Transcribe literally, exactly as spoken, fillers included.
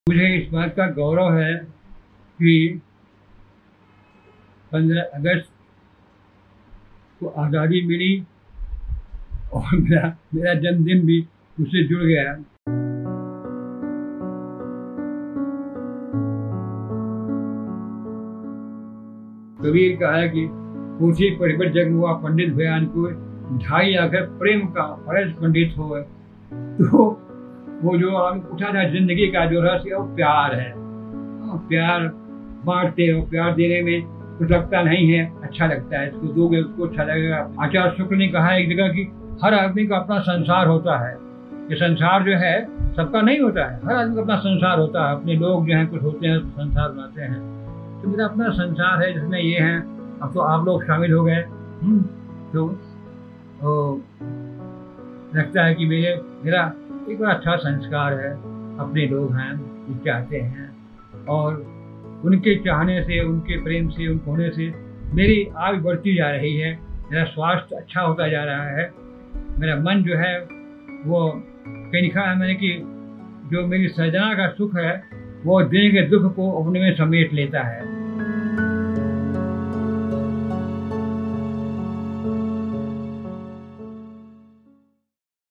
मुझे इस बात का गौरव है कि पंद्रह अगस्त को आज़ादी मिली और मेरा मेरा जन्मदिन भी उससे जुड़ गया। कबीर कहा है कि पूछी परिबर जग हुआ पंडित भयान को ढाई आकर प्रेम का फर्ज पंडित हो। तो वो जो हम उठा था जिंदगी का जो रहस्य वो प्यार है। प्यार बांटते हो, प्यार देने में कुछ लगता नहीं है, अच्छा लगता है। इसको दोगे उसको अच्छा लगेगा। आचार्य शुक्ल ने कहा एक जगह कि हर आदमी का अपना संसार होता है। ये संसार जो है सबका नहीं होता है, हर आदमी का अपना संसार होता है। अपने लोग जो हैं कुछ होते हैं संसार बनाते हैं। तो मेरा अपना संसार है जिसमें ये है। अब तो आप लोग शामिल हो गए, तो लगता है कि मेरे मेरा एक बड़ा अच्छा संस्कार है। अपने लोग हैं, ये चाहते हैं और उनके चाहने से, उनके प्रेम से, उनके होने से मेरी आयु बढ़ती जा रही है। मेरा स्वास्थ्य अच्छा होता जा रहा है। मेरा मन जो है वो कहीं लिखा है मैंने कि जो मेरी सृजना का सुख है वो देने के दुख को अपने में समेट लेता है।